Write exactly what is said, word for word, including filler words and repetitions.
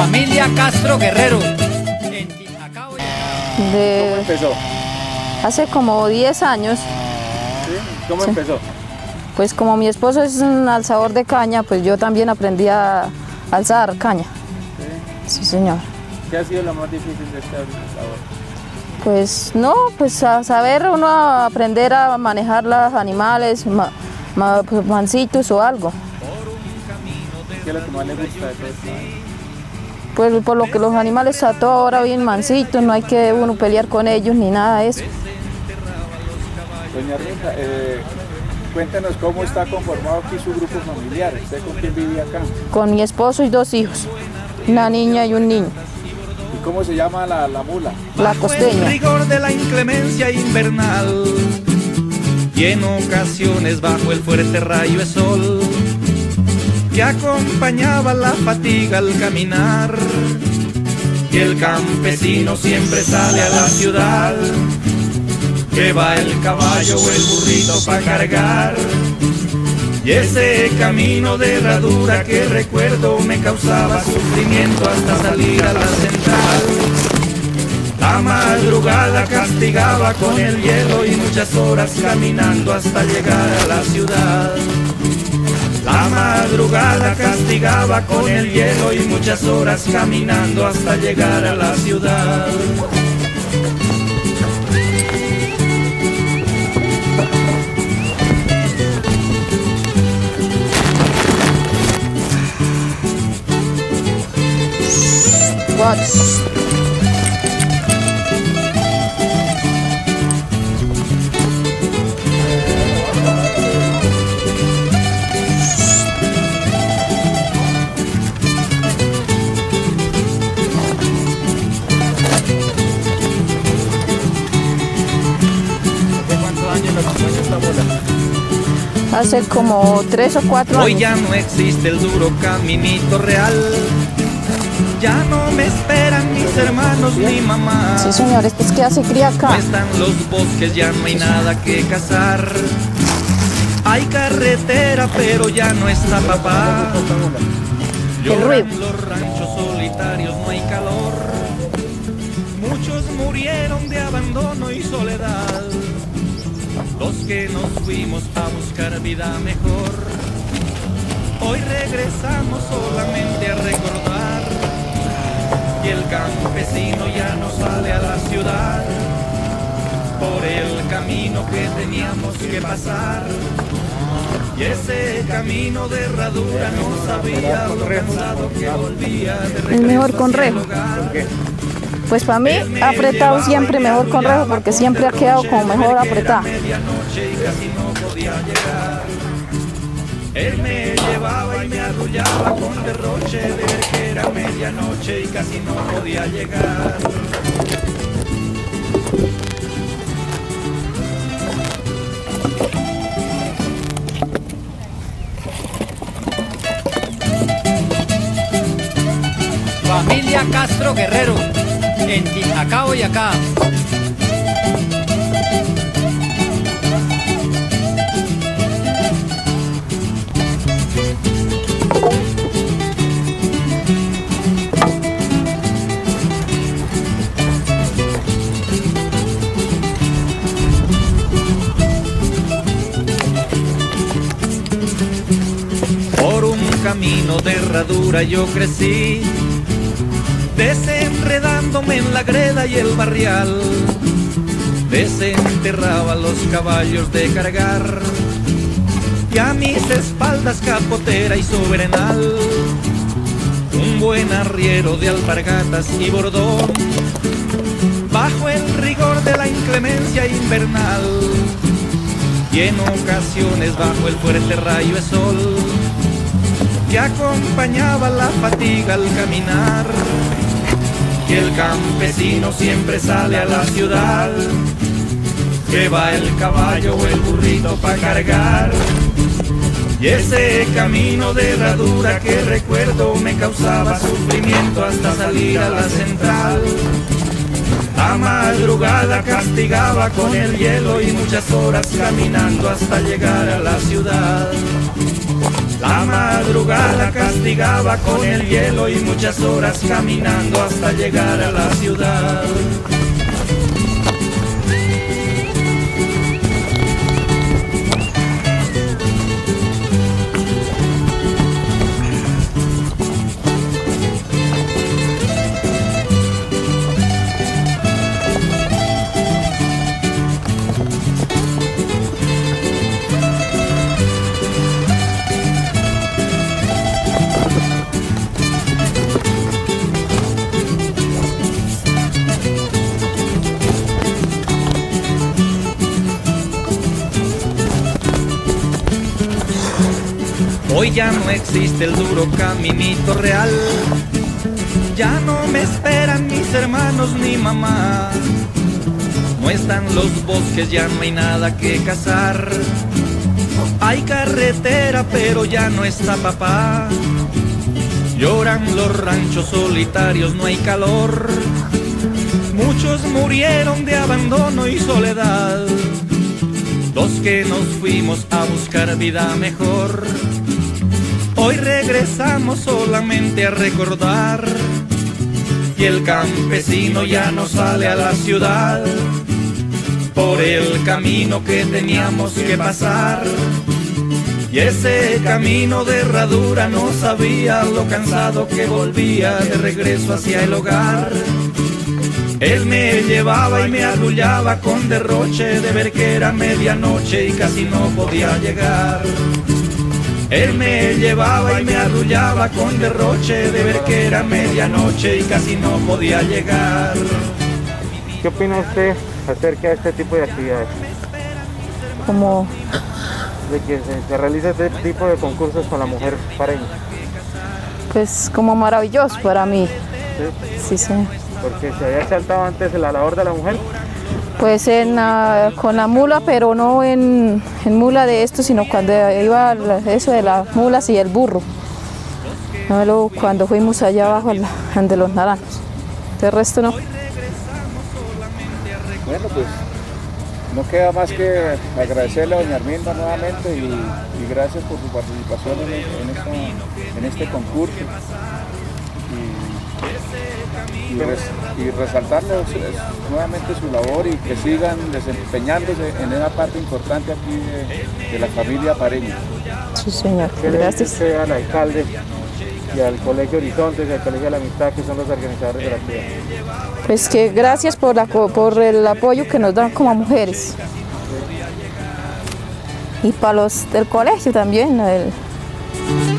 Familia Castro Guerrero. En Tintacao. De... ¿Cómo empezó? Hace como diez años. ¿Sí? ¿Cómo Sí. empezó? Pues como mi esposo es un alzador de caña, pues yo también aprendí a alzar caña. ¿Sí? Sí, señor. ¿Qué ha sido lo más difícil de este labor? Pues no, pues a saber uno a aprender a manejar los animales, ma, ma, pues, mancitos o algo. ¿Qué es lo que más le gusta de todo esto? Pues por lo que los animales a toda hora bien mancitos, no hay que uno pelear con ellos ni nada de eso. Doña Rita, eh, cuéntenos cómo está conformado aquí su grupo familiar. ¿Usted con quién vive acá? Con mi esposo y dos hijos, una niña y un niño. ¿Y cómo se llama la, la mula? La Bajo el costeña. rigor de la inclemencia invernal y en ocasiones bajo el fuerte rayo de sol que acompañaba la fatiga al caminar, y el campesino siempre sale a la ciudad, que va el caballo o el burrito para cargar, y ese camino de herradura que recuerdo me causaba sufrimiento hasta salir a la central. La madrugada castigaba con el hielo y muchas horas caminando hasta llegar a la ciudad. La madrugada castigaba con el hielo y muchas horas caminando hasta llegar a la ciudad. Watch. ¿De cuántos años lo acompaña esta mula? Hace como tres o cuatro Hoy años. ya no existe el duro caminito real, ya no me esperan mis hermanos ni mamá. Sí, señor, este es que hace cría No acá. están los bosques, ya no hay nada que cazar. Hay carretera, pero ya no está papá. El ruido. Lloran los ranchos solitarios, no hay calor. Muchos murieron de abandono y soledad. Los que nos fuimos a buscar vida mejor, hoy regresamos solamente a recordar. Y el campesino ya no sale a la ciudad por el camino que teníamos que pasar. Y ese camino de herradura no sabía lo cansado que volvía de regreso Es mejor con hacia el rejo. hogar. Pues para mí ha apretado siempre mejor con rejo porque siempre ha quedado como mejor apretado. Medianoche y casi no podía llegar. Él me llevaba y me arrullaba con derroche de ver que era medianoche y casi no podía llegar. Familia Castro Guerrero. En Tintacao, Boyacá. Por un camino de herradura yo crecí, desenredándome en la greda y el barrial. Desenterraba los caballos de cargar y a mis espaldas capotera y sobrenal un buen arriero de alpargatas y bordón bajo el rigor de la inclemencia invernal y en ocasiones bajo el fuerte rayo de sol que acompañaba la fatiga al caminar. Y el campesino siempre sale a la ciudad, que va el caballo o el burrito para cargar. Y ese camino de herradura que recuerdo me causaba sufrimiento hasta salir a la central. La madrugada castigaba con el hielo y muchas horas caminando hasta llegar a la ciudad. La madrugada madrugada castigaba con el hielo y muchas horas caminando hasta llegar a la ciudad. Hoy ya no existe el duro caminito real, ya no me esperan mis hermanos ni mamá. No están los bosques, ya no hay nada que cazar. Hay carretera, pero ya no está papá. Lloran los ranchos solitarios, no hay calor. Muchos murieron de abandono y soledad. Los que nos fuimos a buscar vida mejor, hoy regresamos solamente a recordar. Y el campesino ya no sale a la ciudad por el camino que teníamos que pasar. Y ese camino de herradura no sabía lo cansado que volvía de regreso hacia el hogar. Él me llevaba y me arrullaba con derroche de ver que era medianoche y casi no podía llegar. Él me llevaba y me arrullaba con derroche de ver que era medianoche y casi no podía llegar. ¿Qué opina usted acerca de este tipo de actividades? Como, De que se, se realice este tipo de concursos con la mujer pareña. pues, como maravilloso para mí. ¿Sí? Sí, sí. Porque se había saltado antes la labor de la mujer. Pues en, la- con la mula, pero no en, en mula de esto, sino cuando iba la- eso de las mulas y el burro. No, luego cuando fuimos allá abajo, al- ante los naranjos. De resto no. Bueno, pues no queda más que agradecerle a doña Arminda nuevamente y, y gracias por su participación en, en, esta- en este concurso. Y, y, res, y resaltarle es, nuevamente su labor y que sigan desempeñándose en esa parte importante aquí de, de la familia pareña. Sí, señor. ¿Qué le dice Gracias. usted al alcalde y al Colegio Horizontes y al Colegio de la Amistad, que son los organizadores de la actividad? Pues que gracias por, la, co- por el apoyo que nos dan como mujeres. Y para los del colegio también. el-